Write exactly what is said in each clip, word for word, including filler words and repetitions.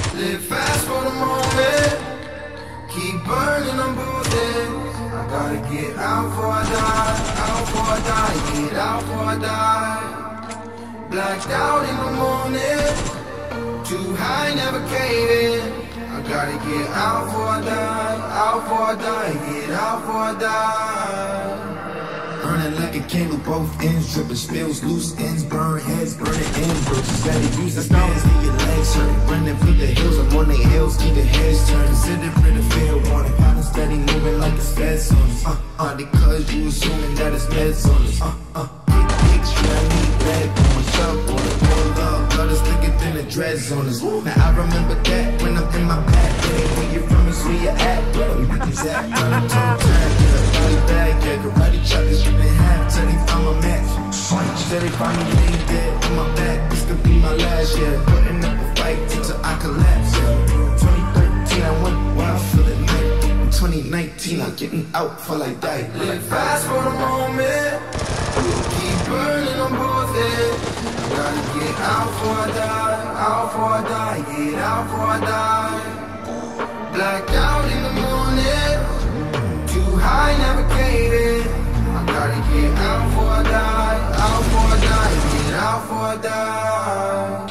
Live fast for the moment, keep burning on both ends. I gotta get out before I die, out before I die, get out before I die. Blacked out in the morning, too high, never caving. I gotta get out before I die, out before I die, get out before I die. Burning like a candle, both ends dripping, spills, loose ends, burn heads, burning embers. Better use the stars, leave your legs hurt. Running through the hills, I'm on their heels, keep their heads turned. Consider it a fair warning, pattern steady moving like it's feds on us. Uh, uh, because you assuming that it's meds on us. Uh, uh, big picture, I need red on my shop, water, pull up, blood is thicker than the dreads on us. Now I remember that when I'm in my bag, it ain't where you're from, it's where you're at. Where you exact, running toe tag, yeah, body bag, yeah, karate chop this shit in half till they find my match. Till they find me laying dead on my back, this could be my last year. Putting up a fight until I collapse, yeah. twenty thirteen, I went wild for the night. In twenty nineteen, I'm getting out for like die. Live fast for the moment, keep burning on both ends. I gotta get out before I die, out before I die, get out before I die. Blacked out in the morning, too high, never caving. I gotta get out before I die, out before I die, get out before I die.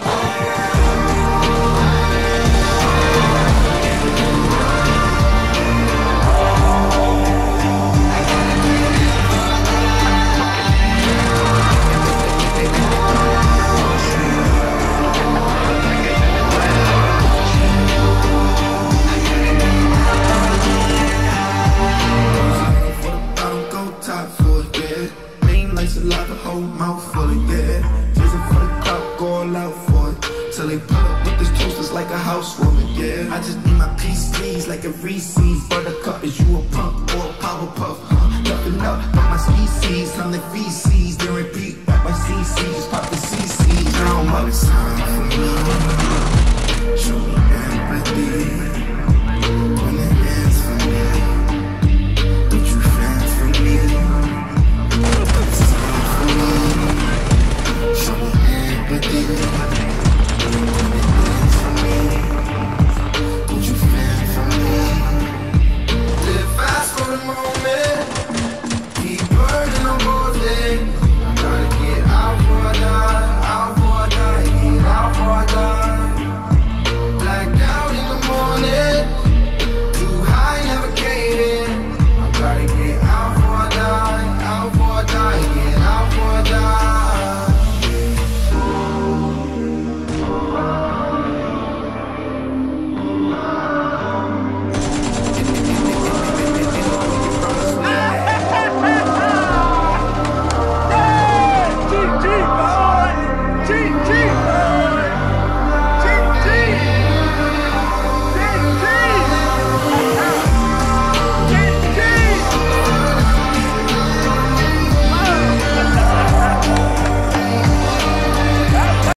Like a whole mouth full of yeah. Chasing for the crowd, go all out for it. Till they pull up with this toast, it's like a housewarming, yeah. I just need my peace, please, like a Reese's. Buttercup, is you a punk or a Powerpuff? Huh? Nothing up but my species, I'm the feces. Then repeat, like my C C, just pop the C C. Now it's time for me